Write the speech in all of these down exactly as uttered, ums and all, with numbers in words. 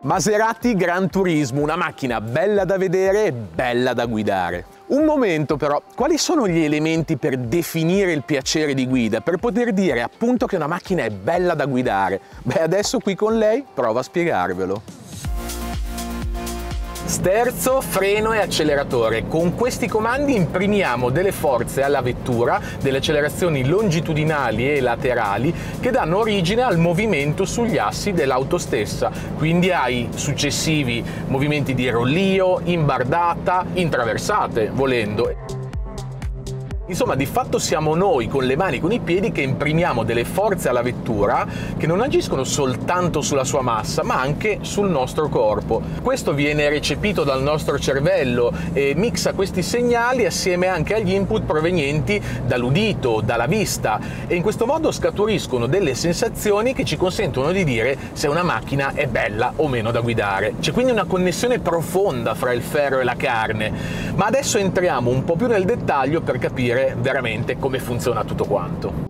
Maserati Gran Turismo, una macchina bella da vedere e bella da guidare. Un momento però, quali sono gli elementi per definire il piacere di guida, per poter dire appunto che una macchina è bella da guidare? Beh, adesso qui con lei provo a spiegarvelo. Sterzo, freno e acceleratore. Con questi comandi imprimiamo delle forze alla vettura, delle accelerazioni longitudinali e laterali che danno origine al movimento sugli assi dell'auto stessa, quindi ai successivi movimenti di rollio, imbardata, intraversate, volendo. Insomma, di fatto siamo noi, con le mani e con i piedi, che imprimiamo delle forze alla vettura che non agiscono soltanto sulla sua massa, ma anche sul nostro corpo. Questo viene recepito dal nostro cervello e mixa questi segnali assieme anche agli input provenienti dall'udito, dalla vista, e in questo modo scaturiscono delle sensazioni che ci consentono di dire se una macchina è bella o meno da guidare. C'è quindi una connessione profonda fra il ferro e la carne, ma adesso entriamo un po' più nel dettaglio per capire veramente come funziona tutto quanto.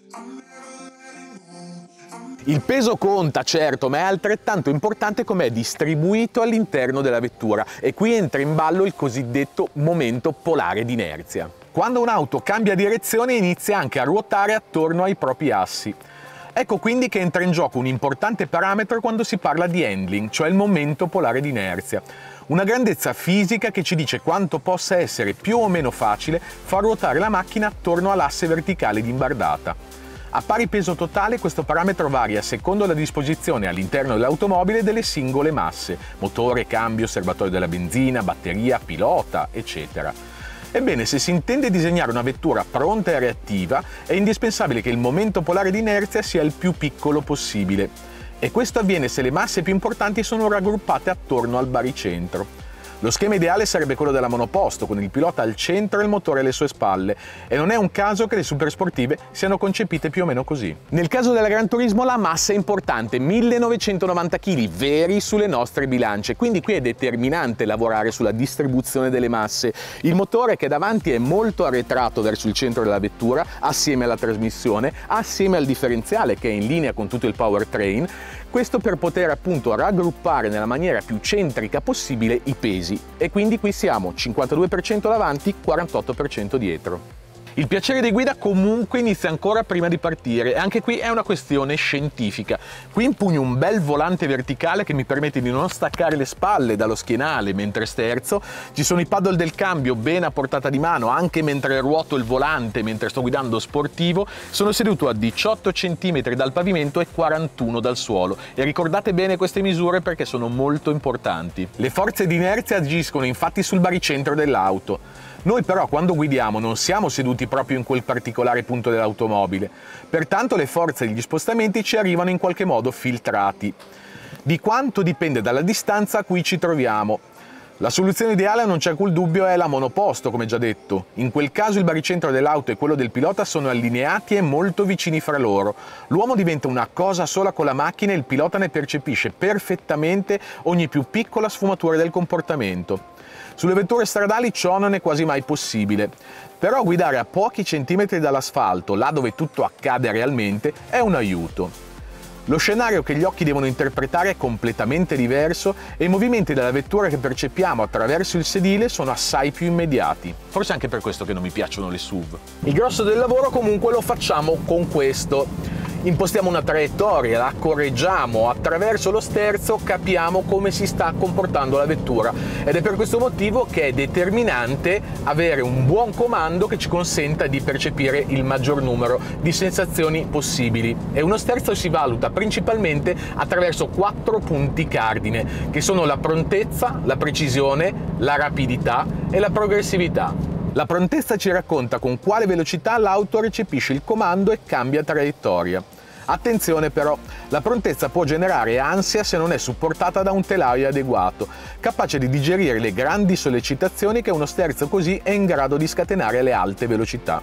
Il peso conta, certo, ma è altrettanto importante come è distribuito all'interno della vettura, e qui entra in ballo il cosiddetto momento polare di inerzia. Quando un'auto cambia direzione inizia anche a ruotare attorno ai propri assi. Ecco quindi che entra in gioco un importante parametro quando si parla di handling, cioè il momento polare di inerzia. Una grandezza fisica che ci dice quanto possa essere più o meno facile far ruotare la macchina attorno all'asse verticale di imbardata. A pari peso totale questo parametro varia secondo la disposizione all'interno dell'automobile delle singole masse: motore, cambio, serbatoio della benzina, batteria, pilota, eccetera. Ebbene, se si intende disegnare una vettura pronta e reattiva, è indispensabile che il momento polare di inerzia sia il più piccolo possibile. E questo avviene se le masse più importanti sono raggruppate attorno al baricentro. Lo schema ideale sarebbe quello della monoposto, con il pilota al centro e il motore alle sue spalle, e non è un caso che le supersportive siano concepite più o meno così. Nel caso della Gran Turismo la massa è importante, millenovecentonovanta chili veri sulle nostre bilance, quindi qui è determinante lavorare sulla distribuzione delle masse. Il motore che davanti è molto arretrato verso il centro della vettura, assieme alla trasmissione, assieme al differenziale che è in linea con tutto il powertrain, questo per poter appunto raggruppare nella maniera più centrica possibile i pesi, e quindi qui siamo cinquantadue per cento davanti, quarantotto per cento dietro. Il piacere di guida comunque inizia ancora prima di partire, e anche qui è una questione scientifica. Qui impugno un bel volante verticale che mi permette di non staccare le spalle dallo schienale mentre sterzo. Ci sono i paddle del cambio ben a portata di mano anche mentre ruoto il volante mentre sto guidando sportivo. Sono seduto a diciotto centimetri dal pavimento e quarantuno dal suolo, e ricordate bene queste misure perché sono molto importanti. Le forze di inerzia agiscono infatti sul baricentro dell'auto. Noi però quando guidiamo non siamo seduti proprio in quel particolare punto dell'automobile, pertanto le forze e gli spostamenti ci arrivano in qualche modo filtrati. Di quanto dipende dalla distanza a cui ci troviamo. La soluzione ideale, non c'è alcun dubbio, è la monoposto, come già detto. In quel caso il baricentro dell'auto e quello del pilota sono allineati e molto vicini fra loro. L'uomo diventa una cosa sola con la macchina e il pilota ne percepisce perfettamente ogni più piccola sfumatura del comportamento. Sulle vetture stradali ciò non è quasi mai possibile, però guidare a pochi centimetri dall'asfalto, là dove tutto accade realmente, è un aiuto. Lo scenario che gli occhi devono interpretare è completamente diverso e i movimenti della vettura che percepiamo attraverso il sedile sono assai più immediati. Forse anche per questo che non mi piacciono le S U V. Il grosso del lavoro comunque lo facciamo con questo. Impostiamo una traiettoria, la correggiamo, attraverso lo sterzo capiamo come si sta comportando la vettura, ed è per questo motivo che è determinante avere un buon comando che ci consenta di percepire il maggior numero di sensazioni possibili. E uno sterzo si valuta principalmente attraverso quattro punti cardine, che sono la prontezza, la precisione, la rapidità e la progressività. La prontezza ci racconta con quale velocità l'auto recepisce il comando e cambia traiettoria. Attenzione però, la prontezza può generare ansia se non è supportata da un telaio adeguato, capace di digerire le grandi sollecitazioni che uno sterzo così è in grado di scatenare alle alte velocità.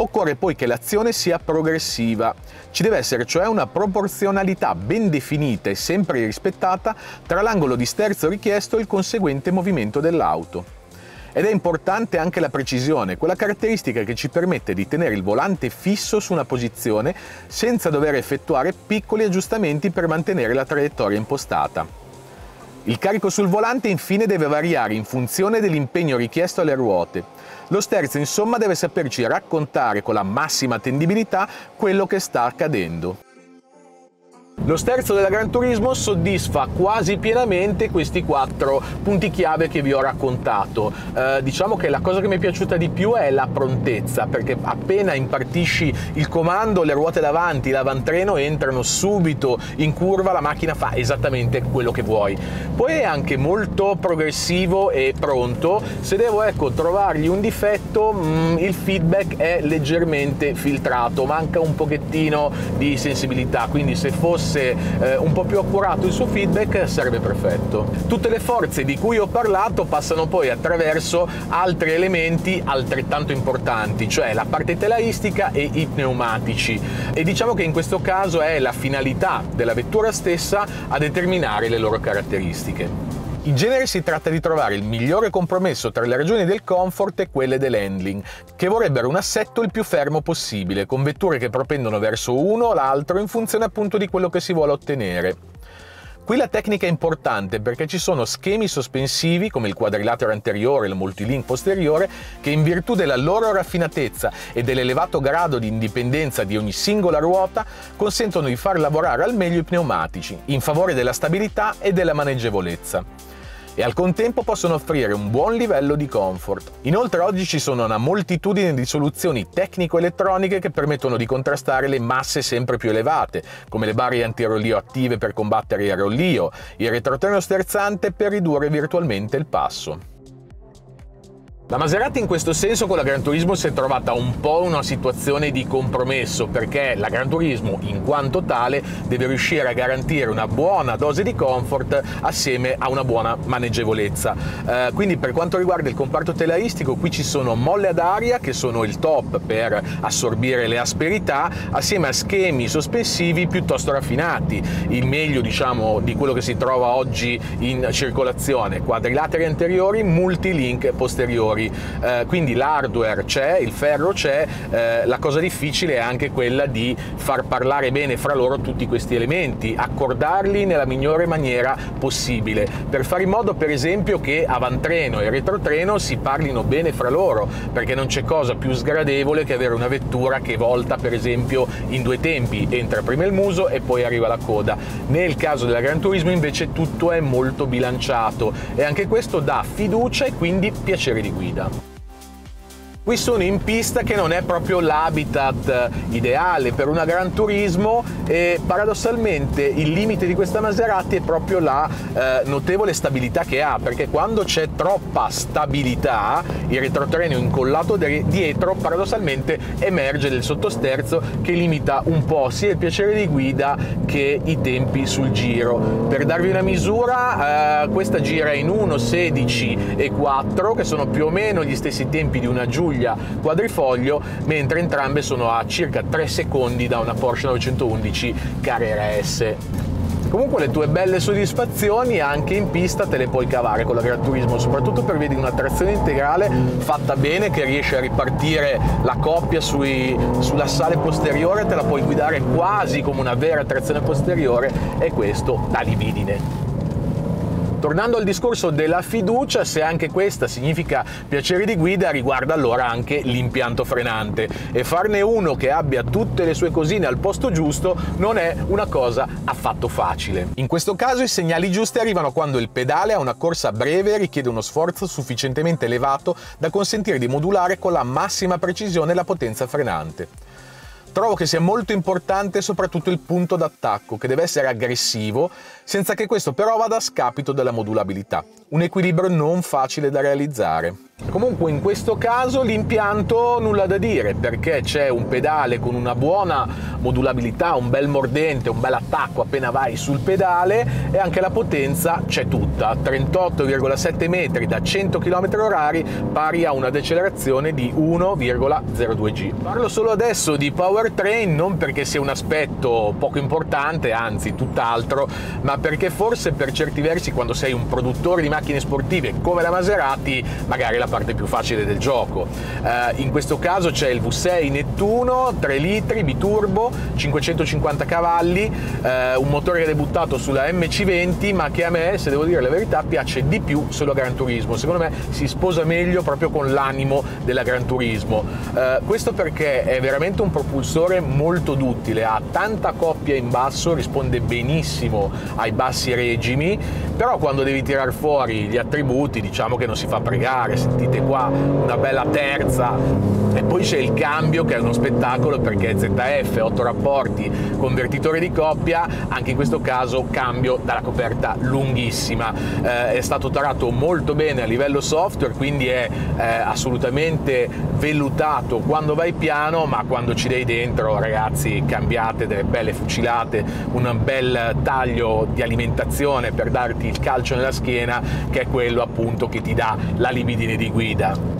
Occorre poi che l'azione sia progressiva. Ci deve essere cioè una proporzionalità ben definita e sempre rispettata tra l'angolo di sterzo richiesto e il conseguente movimento dell'auto. Ed è importante anche la precisione, quella caratteristica che ci permette di tenere il volante fisso su una posizione senza dover effettuare piccoli aggiustamenti per mantenere la traiettoria impostata. Il carico sul volante infine deve variare in funzione dell'impegno richiesto alle ruote. Lo sterzo insomma deve saperci raccontare con la massima attendibilità quello che sta accadendo. Lo sterzo della Gran Turismo soddisfa quasi pienamente questi quattro punti chiave che vi ho raccontato. Eh, diciamo che la cosa che mi è piaciuta di più è la prontezza, perché appena impartisci il comando, le ruote davanti, l'avantreno entrano subito in curva, la macchina fa esattamente quello che vuoi. Poi è anche molto progressivo e pronto. Se devo ecco trovargli un difetto, mh, il feedback è leggermente filtrato, manca un pochettino di sensibilità, quindi se fosse eh, un po' più accurato il suo feedback sarebbe perfetto. Tutte le forze di cui ho parlato passano poi attraverso altri elementi altrettanto importanti, cioè la parte telaistica e i pneumatici, e diciamo che in questo caso è la finalità della vettura stessa a determinare le loro caratteristiche. In genere si tratta di trovare il migliore compromesso tra le ragioni del comfort e quelle dell'handling, che vorrebbero un assetto il più fermo possibile, con vetture che propendono verso uno o l'altro in funzione appunto di quello che si vuole ottenere. Qui la tecnica è importante perché ci sono schemi sospensivi come il quadrilatero anteriore e il multilink posteriore che, in virtù della loro raffinatezza e dell'elevato grado di indipendenza di ogni singola ruota, consentono di far lavorare al meglio i pneumatici in favore della stabilità e della maneggevolezza, e al contempo possono offrire un buon livello di comfort. Inoltre oggi ci sono una moltitudine di soluzioni tecnico-elettroniche che permettono di contrastare le masse sempre più elevate, come le barre antirollio attive per combattere il rollio, il retrotreno sterzante per ridurre virtualmente il passo. La Maserati in questo senso con la Gran Turismo si è trovata un po' in una situazione di compromesso, perché la Gran Turismo in quanto tale deve riuscire a garantire una buona dose di comfort assieme a una buona maneggevolezza. Eh, quindi per quanto riguarda il comparto telaistico, qui ci sono molle ad aria che sono il top per assorbire le asperità, assieme a schemi sospensivi piuttosto raffinati, il meglio diciamo di quello che si trova oggi in circolazione, quadrilateri anteriori, multilink posteriori. Eh, quindi l'hardware c'è, il ferro c'è, eh, la cosa difficile è anche quella di far parlare bene fra loro tutti questi elementi, accordarli nella migliore maniera possibile, per fare in modo per esempio che avantreno e retrotreno si parlino bene fra loro, perché non c'è cosa più sgradevole che avere una vettura che volta per esempio in due tempi, entra prima il muso e poi arriva la coda. Nel caso della Gran Turismo invece tutto è molto bilanciato e anche questo dà fiducia e quindi piacere di guida. Qui sono in pista che non è proprio l'habitat ideale per una Gran Turismo e paradossalmente il limite di questa Maserati è proprio la eh, notevole stabilità che ha, perché quando c'è troppa stabilità il retrotreno incollato dietro paradossalmente emerge del sottosterzo che limita un po' sia il piacere di guida che i tempi sul giro. Per darvi una misura, eh, questa gira in uno sedici e quattro, che sono più o meno gli stessi tempi di una Giulia quadrifoglio, mentre entrambe sono a circa tre secondi da una Porsche novecentoundici Carrera S. Comunque le tue belle soddisfazioni anche in pista te le puoi cavare con la Gran Turismo, soprattutto per vedi una trazione integrale fatta bene che riesce a ripartire la coppia sui, sull'assale posteriore, te la puoi guidare quasi come una vera trazione posteriore e questo da libidine. Tornando al discorso della fiducia, se anche questa significa piacere di guida, riguarda allora anche l'impianto frenante, e farne uno che abbia tutte le sue cosine al posto giusto non è una cosa affatto facile. In questo caso i segnali giusti arrivano quando il pedale a una corsa breve richiede uno sforzo sufficientemente elevato da consentire di modulare con la massima precisione la potenza frenante. Trovo che sia molto importante soprattutto il punto d'attacco, che deve essere aggressivo, senza che questo però vada a scapito della modulabilità. un equilibrio non facile da realizzare. Comunque in questo caso l'impianto nulla da dire, perché c'è un pedale con una buona modulabilità, un bel mordente, un bel attacco appena vai sul pedale, e anche la potenza c'è tutta, trentotto virgola sette metri da cento chilometri orari, pari a una decelerazione di uno virgola zero due G. Parlo solo adesso di powertrain non perché sia un aspetto poco importante, anzi tutt'altro, ma perché forse per certi versi quando sei un produttore di macchine sportive come la Maserati magari la parte più facile del gioco. Uh, in questo caso c'è il V sei Nettuno, tre litri, biturbo, cinquecentocinquanta cavalli, uh, un motore che è debuttato sulla M C venti, ma che a me, se devo dire la verità, piace di più sulla Gran Turismo. Secondo me si sposa meglio proprio con l'animo della Gran Turismo. Uh, questo perché è veramente un propulsore molto duttile, ha tanta coppia in basso, risponde benissimo ai bassi regimi, però quando devi tirar fuori gli attributi diciamo che non si fa pregare. Sentite qua una bella terza, e poi c'è il cambio che è uno spettacolo perché è Z F, otto rapporti, convertitore di coppia, anche in questo caso cambio dalla coperta lunghissima. Eh, è stato tarato molto bene a livello software, quindi è eh, assolutamente vellutato quando vai piano, ma quando ci dai dentro, ragazzi, cambiate delle belle fucilate, un bel taglio di alimentazione per darti il calcio nella schiena, che è quello appunto che ti dà la libidine di guida.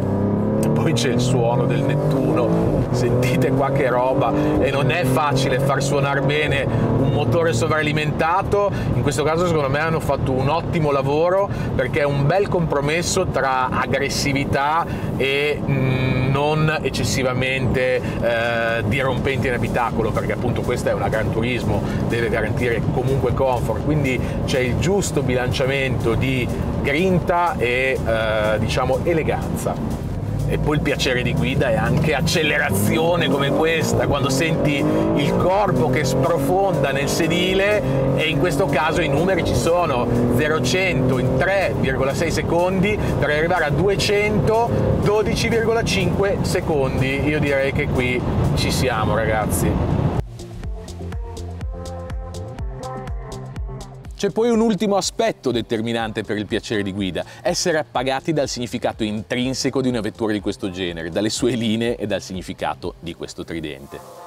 Poi c'è il suono del Nettuno, sentite qua che roba, e non è facile far suonare bene un motore sovralimentato. In questo caso secondo me hanno fatto un ottimo lavoro, perché è un bel compromesso tra aggressività e mh, non eccessivamente eh, dirompenti in abitacolo, perché appunto questa è una Gran Turismo, deve garantire comunque comfort, quindi c'è il giusto bilanciamento di grinta e eh, diciamo eleganza. E poi il piacere di guida è anche accelerazione come questa, quando senti il corpo che sprofonda nel sedile, e in questo caso i numeri ci sono: zero a cento in tre virgola sei secondi per arrivare a duecento dodici virgola cinque secondi. Io direi che qui ci siamo, ragazzi. C'è poi un ultimo aspetto determinante per il piacere di guida: essere appagati dal significato intrinseco di una vettura di questo genere, dalle sue linee e dal significato di questo tridente.